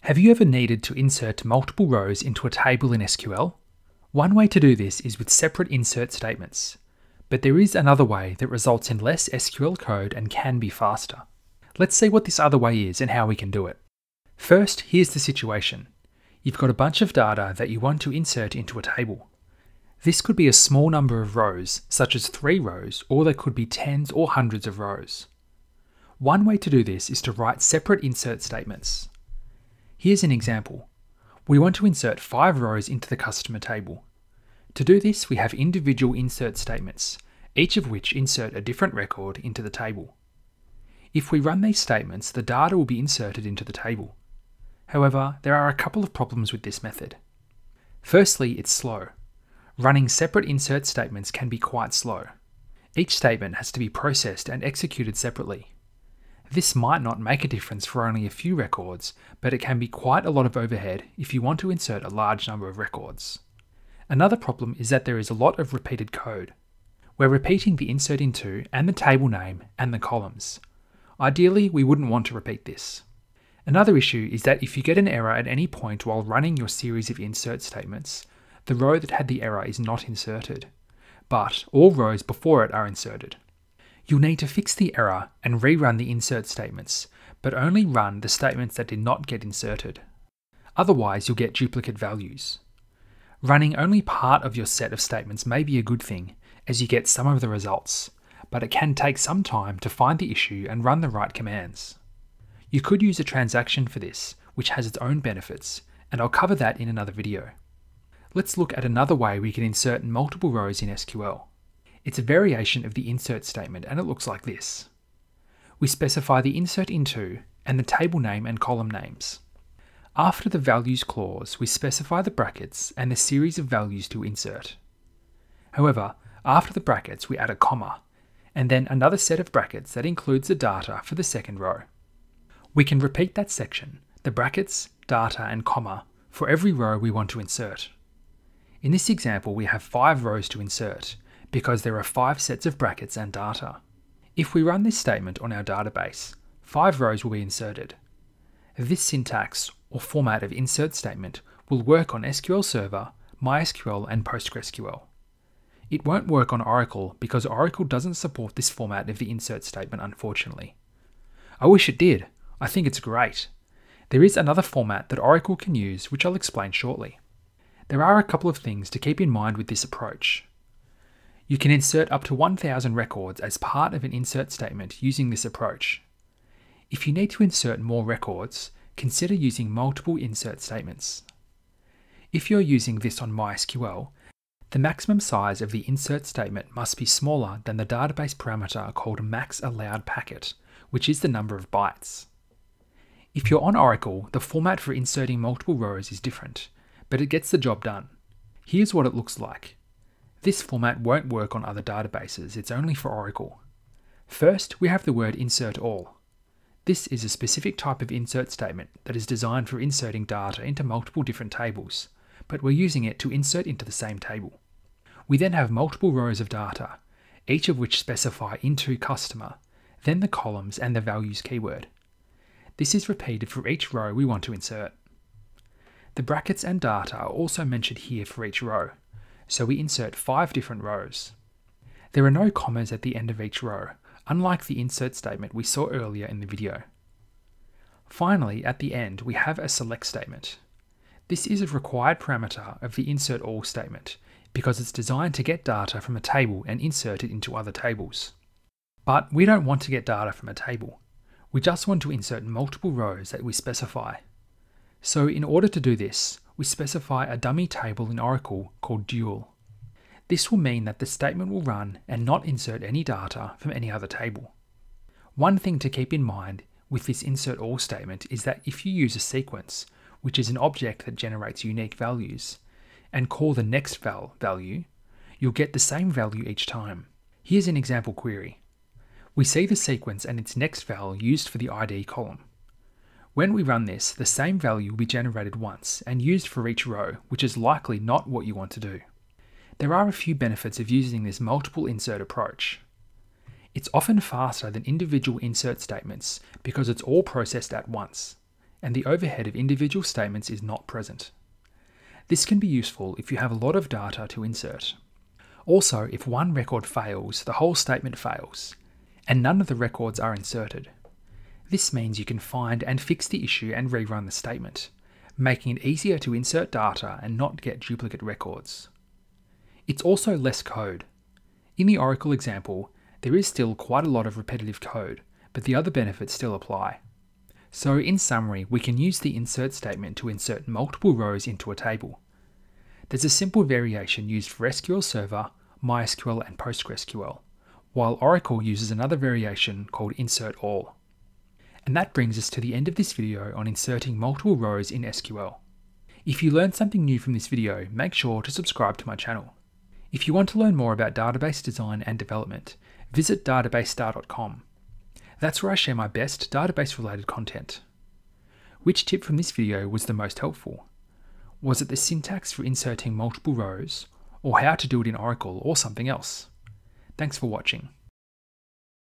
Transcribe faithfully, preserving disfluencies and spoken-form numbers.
Have you ever needed to insert multiple rows into a table in S Q L? One way to do this is with separate insert statements, but there is another way that results in less S Q L code and can be faster. Let's see what this other way is and how we can do it. First, here's the situation. You've got a bunch of data that you want to insert into a table. This could be a small number of rows, such as three rows, or there could be tens or hundreds of rows. One way to do this is to write separate insert statements. Here's an example. We want to insert five rows into the customer table. To do this, we have individual insert statements, each of which insert a different record into the table. If we run these statements, the data will be inserted into the table. However, there are a couple of problems with this method. Firstly, it's slow. Running separate insert statements can be quite slow. Each statement has to be processed and executed separately. This might not make a difference for only a few records, but it can be quite a lot of overhead if you want to insert a large number of records. Another problem is that there is a lot of repeated code. We're repeating the insert into and the table name and the columns. Ideally, we wouldn't want to repeat this. Another issue is that if you get an error at any point while running your series of insert statements, the row that had the error is not inserted, but all rows before it are inserted. You'll need to fix the error and rerun the insert statements, but only run the statements that did not get inserted. Otherwise, you'll get duplicate values. Running only part of your set of statements may be a good thing, as you get some of the results, but it can take some time to find the issue and run the right commands. You could use a transaction for this, which has its own benefits, and I'll cover that in another video. Let's look at another way we can insert multiple rows in S Q L. It's a variation of the insert statement and it looks like this. We specify the insert into and the table name and column names. After the values clause, we specify the brackets and the series of values to insert. However, after the brackets, we add a comma, and then another set of brackets that includes the data for the second row. We can repeat that section, the brackets, data, and comma, for every row we want to insert. In this example, we have five rows to insert, because there are five sets of brackets and data. If we run this statement on our database, five rows will be inserted. This syntax or format of insert statement will work on S Q L Server, MySQL, and PostgreSQL. It won't work on Oracle because Oracle doesn't support this format of the insert statement, unfortunately. I wish it did. I think it's great. There is another format that Oracle can use, which I'll explain shortly. There are a couple of things to keep in mind with this approach. You can insert up to one thousand records as part of an insert statement using this approach. If you need to insert more records, consider using multiple insert statements. If you're using this on MySQL, the maximum size of the insert statement must be smaller than the database parameter called max allowed packet, which is the number of bytes. If you're on Oracle, the format for inserting multiple rows is different, but it gets the job done. Here's what it looks like. This format won't work on other databases, it's only for Oracle. First, we have the word insert all. This is a specific type of insert statement that is designed for inserting data into multiple different tables, but we're using it to insert into the same table. We then have multiple rows of data, each of which specify into customer, then the columns and the values keyword. This is repeated for each row we want to insert. The brackets and data are also mentioned here for each row, so we insert five different rows. There are no commas at the end of each row, unlike the insert statement we saw earlier in the video. Finally, at the end, we have a select statement. This is a required parameter of the insert all statement because it's designed to get data from a table and insert it into other tables. But we don't want to get data from a table. We just want to insert multiple rows that we specify. So in order to do this, we specify a dummy table in Oracle called dual. This will mean that the statement will run and not insert any data from any other table. One thing to keep in mind with this insert all statement is that if you use a sequence, which is an object that generates unique values, and call the next val value, you'll get the same value each time. Here's an example query. We see the sequence and its next val used for the I D column. When we run this, the same value will be generated once and used for each row, which is likely not what you want to do. There are a few benefits of using this multiple insert approach. It's often faster than individual insert statements because it's all processed at once. and the overhead of individual statements is not present. This can be useful if you have a lot of data to insert. Also, if one record fails, the whole statement fails, and none of the records are inserted. This means you can find and fix the issue and rerun the statement, making it easier to insert data and not get duplicate records. It's also less code. In the Oracle example, there is still quite a lot of repetitive code, but the other benefits still apply. So in summary, we can use the insert statement to insert multiple rows into a table. There's a simple variation used for S Q L Server, MySQL and PostgreSQL, while Oracle uses another variation called insert all. And that brings us to the end of this video on inserting multiple rows in S Q L. If you learned something new from this video, make sure to subscribe to my channel. If you want to learn more about database design and development, visit database star dot com. That's where I share my best database-related content. Which tip from this video was the most helpful? Was it the syntax for inserting multiple rows, or how to do it in Oracle, or something else? Thanks for watching.